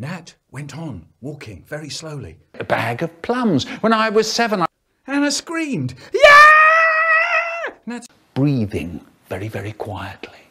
Nat went on, walking very slowly. A bag of plums. When I was 7, Anna screamed, "Yeah!" Nat's breathing very, very quietly.